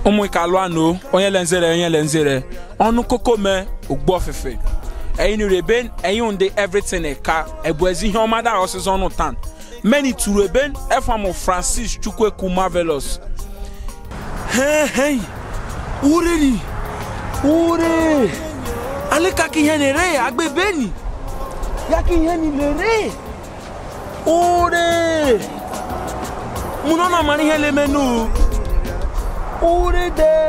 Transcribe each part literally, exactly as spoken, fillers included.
Omo Ika Land onye lenzere onye lenzere onu koko me ogbo fefe eyin reben eyin de everything e ka ebuezi ihe omada osizo onu tan many to reben efamo Francis Chukweku marvelous hey hey ureni ure aleka ki yen re agbebeni ya ki yen le re ure munona mani hele menu ure de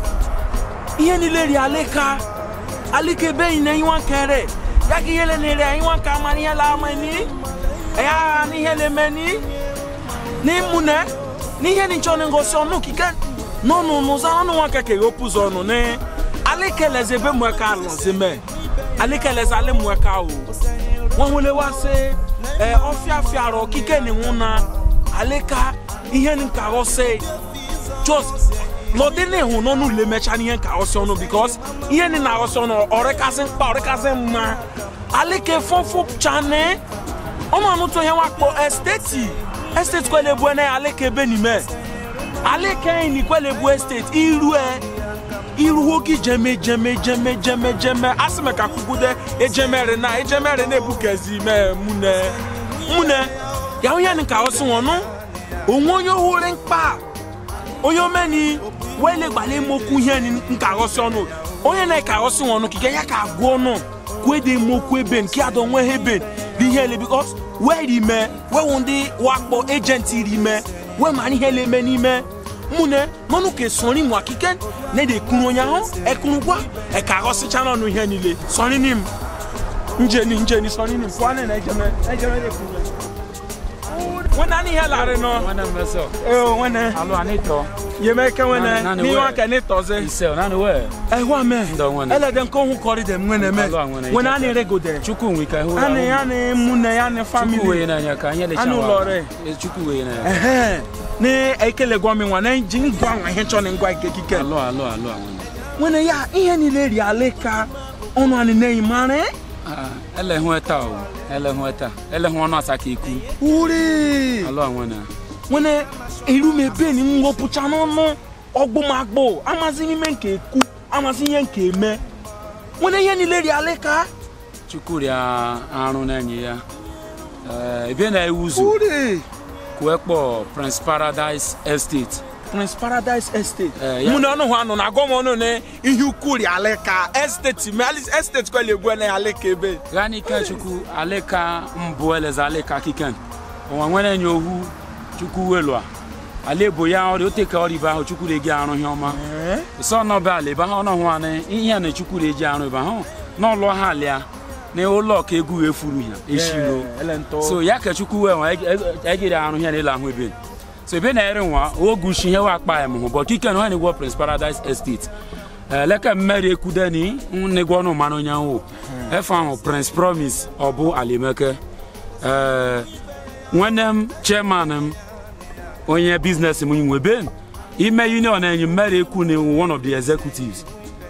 yeni leri aleka alike be ina yiwan kere yaki yele nere yiwan ka mani yala mani ya ni hele meni ni mune ni yeni chone ngoso no kike no no no za no wan keke opuzo no ne alike lezebe mu ka lo zeme alike lezale mu ka o won wole wa se eh ofia fiaro kike ni wona aleka yeni ka go say just Lodene who no le mechanian kaosono because yen in our son or a cousin, or a cousin ma. Aleke fofo chane. Oma no to yawa po estate. Estate kwele buene aleke benime. Aleke ni kwele bu estate. Iru e. Iru hoki jeme jeme jeme jeme jeme. Asime kakugude e jemere na e jemere na ebukezi me mune. Mune. Ya yen kaoso wono. Onwonyo hore npa. Oyo meni wele gbale moku yen nka rosi onu onye na ka rosi wonu kike ya ka agwo nu kwede moku eben ki adon we heben di hele because where di me we wondi wakpo agent ri me we mani hele me ni me mune monu ke sori mu akike ne de kunu onya ho e kunu kwa e ka rosi channel nu yen ile sori nim njeni njeni sori nim kwa na ejeme ejeme de kunu when ani helare no when am so eh when alo anito ye make when ni wan ka ni toze ise na no we eh wa me ele dem ko hu kori dem when me when ani rego de chuku nwi ka hu ani ani mune ani family chuku we na nya ka anya le chawa anu lore chuku we na eh ni ekele gwa mi wan na jin gwa wan he cho ni gwa kekike alo alo alo when ya ihe ni le ri aleka onu ani nei mare ele hu eta o ele hu eta ele hu onu asaka iku uri alo awona wona iru me be ni ngo pucha no no ogbo magbo amazi ni menke ku amazi yen ke me wona yen ni leri aleka chukuri arun na nyi ya eh ebe na ewuzu uri ku ekpo Prince Paradise Estate Prince Paradise Estate muna no ho anu na gomo no ne ihukuri aleka estate melis estate ko le bu na aleka ebe gani ka chuku aleka mbuele za aleka kikan o wanwena nyohu chuku welwa alebo ya o te ka ori ba chuku le gi arun hioma so no ba le ba ho no ho ane ihe na chuku le gi arun ba ho no lo ha lia ne o lo ka egu efuru ya eshiro so ya ka chuku we e gi arun ya le la ho ebe so be na ere nwa ogushi he wa pa em ho but kike no ni go Prince Paradise Estate eh leka mmere ekudani nne go no mano nyanwo e fa ho Prince Promise obu alimeke eh wenem chairman onye business mu nwe ben ime union na mmere eku ni one of the executives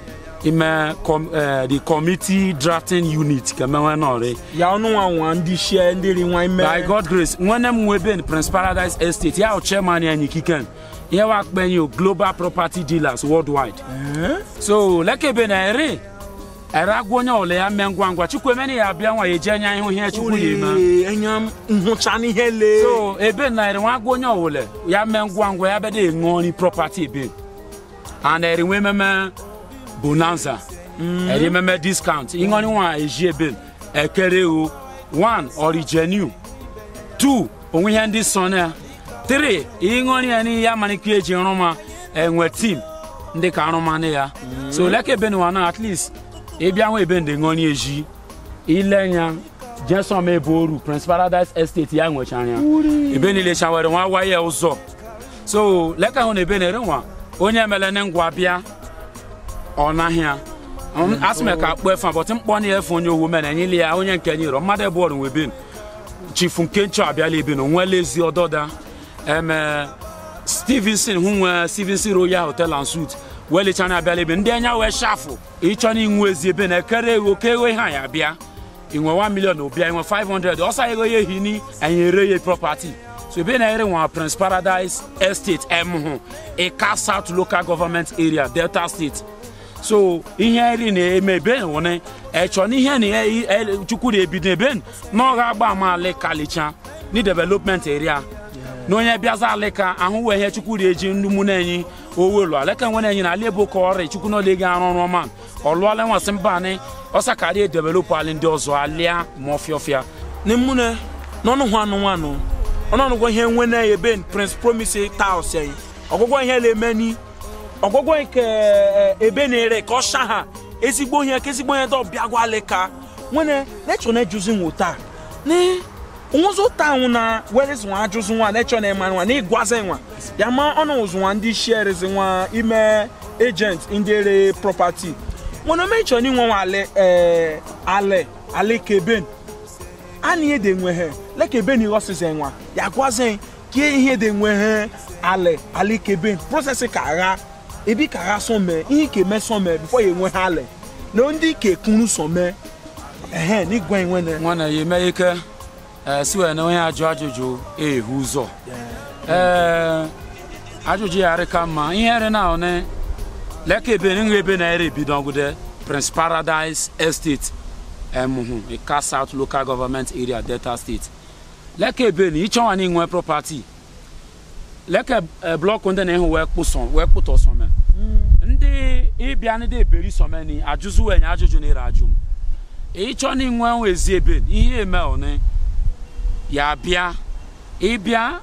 ime com, uh, the committee drafting unit kama na ore ya onu anwa ndi share ndiri nwa ime by God grace wenem we ben Prince Paradise Estate ya o chairman ya nyikikan ya wa penyo global property dealers worldwide eh? So leke ben ere era gwonya ole ya mengwangwa chukwemeni ya bia nwa yejenya ihu hia chukwu yema enyam nhucha ni hele so ebe na ere nwa gwonya ole ya mengwangwa ya bede ngoni property ebe and ere we meme bonanza mm. I remember discount ingoni wa eje bill ekere o one origenu two onwe ya ndi sona three ingoni ani ya maniku eje roma enwe team ndi ka roma ne ya mm. So like ebe no na at least e bia won ebe ndi ngoni eji ilenya Jason meboru Prince Paradise Estate ya nwe chanya ebe ni le chawere wa waye uzo so like ahụ ebe na ere nwa onye mele ne ngwa bia ona hia um asme ka kpo efa but mkpo na efa onye owo me na nyile ya onye nke nyiro mmade board we bin chief nkencho abia le bin onwe lezi ododa em Stevenson hu Stevenson Royal Hotel and Suite wele chana abia le bin ndị anya we shafu icho ni nwe ezi ebe na kere ewo kewe ha ya bia inwe one million obia inwe five hundred osa ego ye hini anyere ye property So be na ere one Prince Paradise Estate em Ika South local government area Delta State. So ihe eri na eme be woni e cho ni ihe na chukwu de bi ben no ga gba ma le kalicha ni development area no nya biaza aleka ahu we ihe chukwu de ji ndumu na enyi owelu aleka wona enyi na lebo ko ore chukwu no le ga arun run man oluale won simba ni osakari develop ali ndi ozo alia mofiofia ni mune no no hwanu nwanu ono no go ihe nwe na ye ben Prince Promise Taos yin ogogo ihe le mani ogogo nke ebe na-ere ka ọsha ha ezigbo ihe ka ezigbo ihe do biagwa aleka nwene lecho na juzi nwota ni onzo ta na where is one juzi nwa lecho na emanwa na igwaze nwa ya ma ono uzwa ndi shares nwa ime agent indere property wona mecho ni nwa ale eh ale ale keben ani ede nwe he lekeben irosize nwa ya gwaze ki ihe de nwe he ale ale keben process ka ara ebi kara son me ihe ke me son me before ye nwe hale no ndi ke kunu son me eh ni gwan nwene nwana ye me ike eh siwe na onye aju ajuju eh huzo eh ajuju ya reka ma ihe re na one leke be ni ebe na ere bi dongude Prince Paradise Estate emuhu Ika South local government area Delta State leke be ni icho wani nwe property leke uh, block on the name work puson work put us on ndi ibia ni de beri so many ajuzu we nya ajuju ni rajum e cho ni nwa wezi ebe ihe eme one ya bia ibia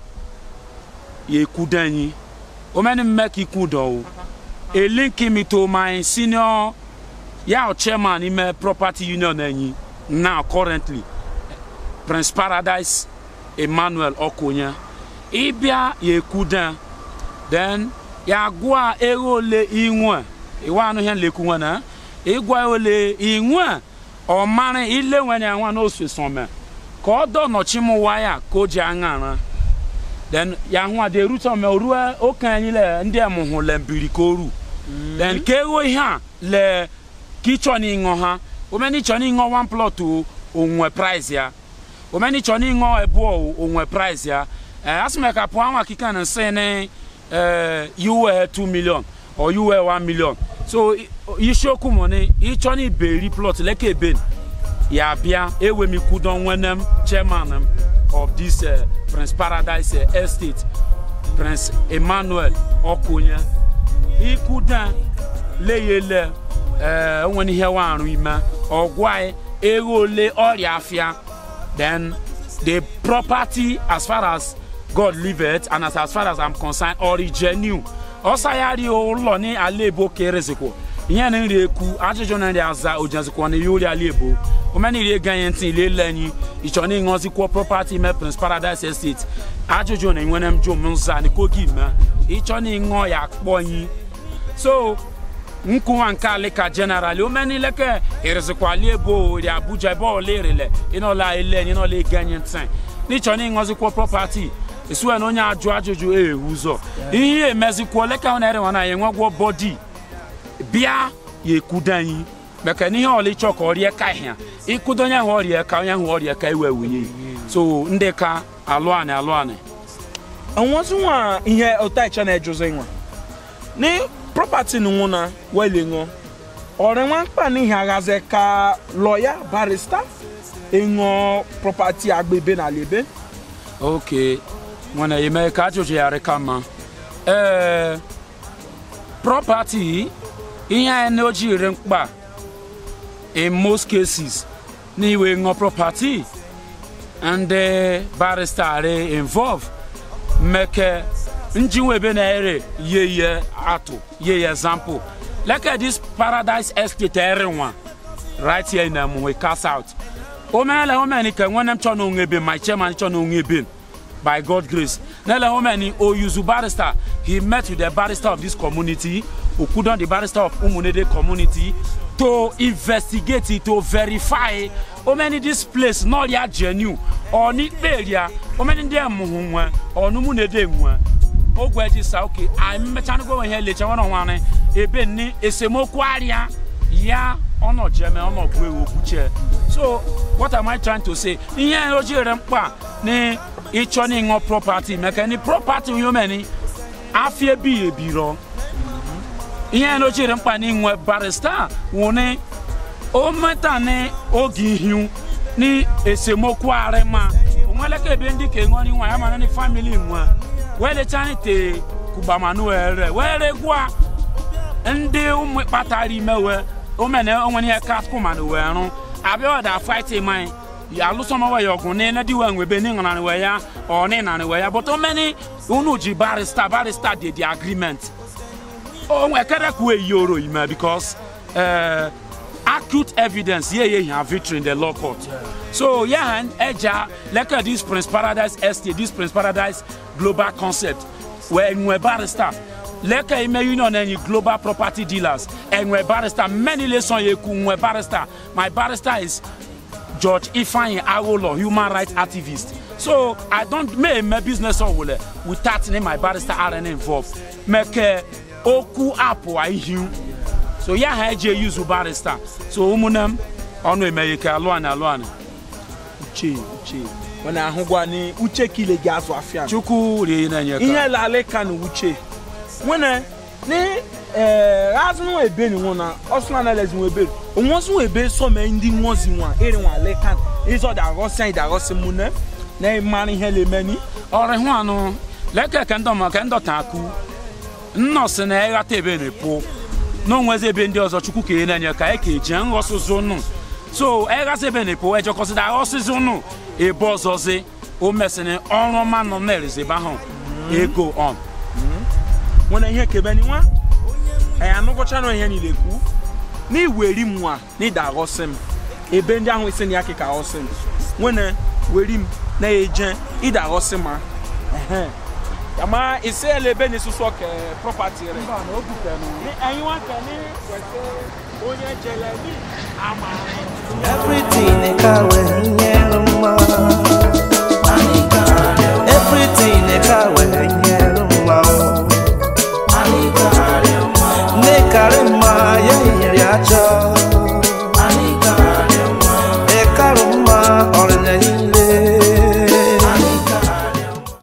ye kudanyi o many make ikudo e link me to my senior ya chairman in my property union anyi now currently Prince Paradise Emmanuel Okonya ibia ye kudan then ya gwa egole inwe iwa anu hen lekunwa na igwa ole inwe o mare ile nwene anwa no susome ko do no chimu waya ko ji anara then ya hu ade ruto me oruwa o kan yin le ndi emuhu le mbiri ko ru then ke wo ha le kichoni ngo ha o meni choni ngo one plot o onwe price ya o meni choni ngo ebo onwe price ya Uh, as me ka po anwa kika na say ne uh, you were two million or you were one million so you show ku money each one beri plot like a ben ya bia ewe mi kudon wenem chairman of this uh, Prince Paradise uh, Estate Prince Emmanuel Okonya he kudan leyele uh when he wa anu ima ogwai egole ori afia then the property as far as God leave it and as, as far as I'm concerned original osayari o lo ni alebo kerezeko ihe na nri eku ajuju na nri aza ojaziko na yori alebo o mani ri ganyentin ile lenyi icho ni ngoziko property me Prince Paradise Estate ajuju na nwenem jo munza ni kogi ma icho ni ngo ya kpoyin so nku anka leka generally o mani leke ereziko alebo ri Abuja bo lerele ino la ile ni no le ganyentin ni cho ni ngoziko property isuwe no nya aju ajuju e huzo ihe emeziko leka ona ere wana ye nwagwo body bia ye kudanyi meka ni he ole choko ori eka hia ikudonya ho ori eka onya ho ori eka iwe wunye so ndeka alwane alwane anwazu wa ihe otaicha na ejuzo nwa ni property nu na wele ngo ore nwa pa ni hagaze ka lawyer barrister engo property agbebe na lebe okay when I make a judge kama eh property in energy renkba in most cases ni we ngo property and the barrister are involved make njiwe be na ere ye ye ato ye example like this Paradise Estate everyone right here in Amu cast out o mele o meni ke wonem chono ngebe my chairman chono ngebe by God grace nele o meni o use barrister he met with the barrister of this community who could on the barrister of Umunede community to investigate it, to verify o many this place not ya genuine or ni area o many dem muhunwa or Umunede nwa o gwaji sa okay I mechanu go here leche one on one ebe ni esemoku aria ya ono jeme ono gwe obuche. So what am I trying to say? Ihe oji rempa ni each one in property make any property you many afie bi ebiro ihe no chere mpa ni nwe barrister woni o meta ne ogi hiu ni esemoku arema onwele ke be ndi ke ngoni nwa ya ma ni family nwa wele chanite kubamanu ere wele gwa ndi umu patari mewe o mene onwani e cat kuma no we run abi o da fight man ya lu so ma we yogun ni na di we be ni ngana we ya o ni na we ya but o many unu ji barrister barrister dey the agreement o we kere ku e yoro ima because uh acute evidence yeah yeah have victory in the law court. So yeah and eja like this Prince Paradise Estate, this Prince Paradise global concept where we barrister like I may union any global property dealers and we barrister many lessons you we barrister. My barrister is George Ifeanyi Awolo, human rights activist. So I don't make my business or will without name my barrister are involved. Make oku apo I hear. So yeah, I use barrister. So umunam onu America alwana alwana. Uche uche. Wana hugwani uche kile gaso afia. Chuku ri na nyeka. Ihe la leka no uche. Wana ni eh razunu ebe ni wona osuna na lezi ebe. Onwosu ebe so me ndi nwozi nwa ere nwa leka. Izo da rosan da rosimune. Na mani hele mani. Ore hu anu leka kendo ma kendo taku. Nno se na ega tebe ne po. No nweze be ndi ozo chukwu ke na nyeka e ke je nrosuzu nu. So ega se be ne po e jo consider osuzu nu e bozoze o mesene onro ma no na reze ba ho e go on. Wona ihe kebe ni nwa e anu ko cha no ihe ni leku ni weri mu a ni da rosem e be ndi ahụ ise ni akika rosem wona weri m na eje i da rosem a eh Yama ise elebe ni susu ke property re. Mba na obuke no. Ni anywa ke ni wese onye jele ni ama. Everything they car when you everything they car when